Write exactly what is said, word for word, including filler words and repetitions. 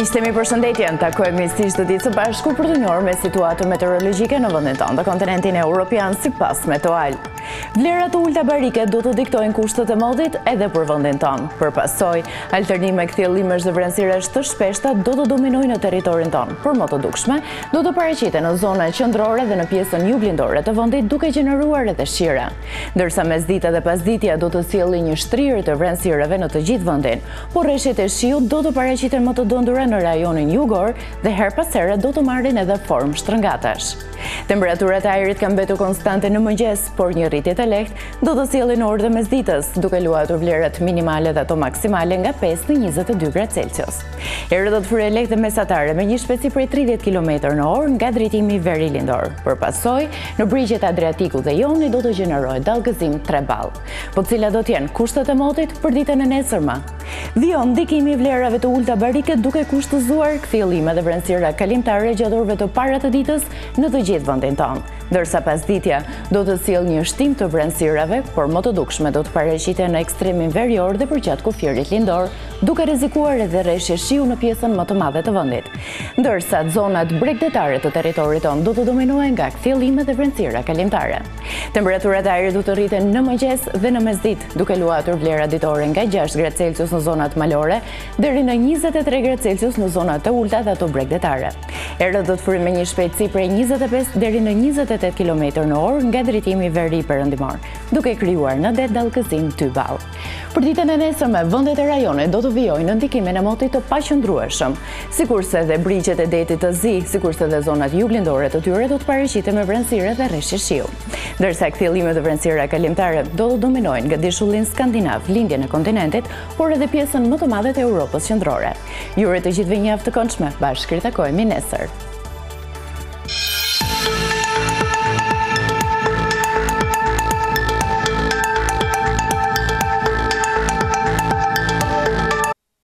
Miqtemi përshëndetje, takojmë mistisht të ditë së bashku për të njohur me situatën meteorologjike në vendin tonë dhe kontinentin evropian sipas Metoal. Vlerat ulta barike do të diktojnë kushtet e modit edhe për vendin tonë. Përpasoj, alternime kthjellimesh dhe vrenësirash të shpeshta do të dominojnë në territorin tonë. Për më të dukshme, do të paraqiten në zonën qendrore dhe në pjesën juglindore të vendit duke gjeneruar edhe shira. Ndërsa mesdita dhe pasditja do të sjellin një shtrirje të vrenësirave në të gjithë vendin, por rreshtet e shiut do të paraqiten më të dëndura në rajonin jugor dhe her pas here do të marrin edhe formë shtrëngatash. Temperaturat e ajrit kanë mbetur konstante në mëngjes, por një rritje të lehtë do të sjellin orë dhe mesditës, duke luajtur vlerat minimale dhe ato maksimale nga pesë në njëzet e dy gradë Celsius. Erë do të fryjë lehtë dhe mesatare me një shpejtësi prej tridhjetë kilometra në orë nga drejtimi verilindor. Përpasoj, në brigjet e Adriatikut dhe Joni do të gjenerohet dallgëzim tre ball. Po cilat do të jenë kushtet e motit për ditën e nesërme? Vijon ndikimi i vlerave të ulta barike duke kushtëzuar kthjellime dhe vrenësira kalimtare gjatë orëve të para të ditës në të gjithë vendin tonë, ndërsa pasditja do të sjellë një shtim të vrenësirave, por më të dukshme do të paraqiten në ekstremin verior dhe përgjatë kufirit lindor, duke rrezikuar edhe rreshje shiu në pjesën më të madhe të vendit. Ndërsa zonat bregdetare të territorit tonë do të dominohen nga kthjellime dhe vrenësira kalimtare. Temperaturat e ajrit do të rriten në mëngjes dhe në mesditë, duke luajtur vlera ditore nga gjashtë gradë Celsius në zonat malore deri në njëzet e tre gradë Celsius në zonat të ulta dhe ato bregdetare. Erët do të fryjë me një shpejtësi prej njëzet e pesë deri në njëzet e tetë kilometra në orë nga drejtimi veri perëndimor, duke krijuar në det dallgëzim dy ball. Për ditën e nesërme, vendet e rajonit do të vijojnë në ndikimin e motit të paqëndrueshëm, sikurse edhe brigjet e detit të zi, sikurse edhe zonat juglindore të tyre do të paraqiten me vrenësire dhe rreshje shiu. Ndërsa kthjellimet e vrenësira kalimtare do të dominojnë nga dishullin skandinav, lindjen e kontinentit, por edhe pjesën më të madhe të Europës qendrore. Ju uroj të gjithëve një javë të këndshme. Bashkë ritakohemi nesër.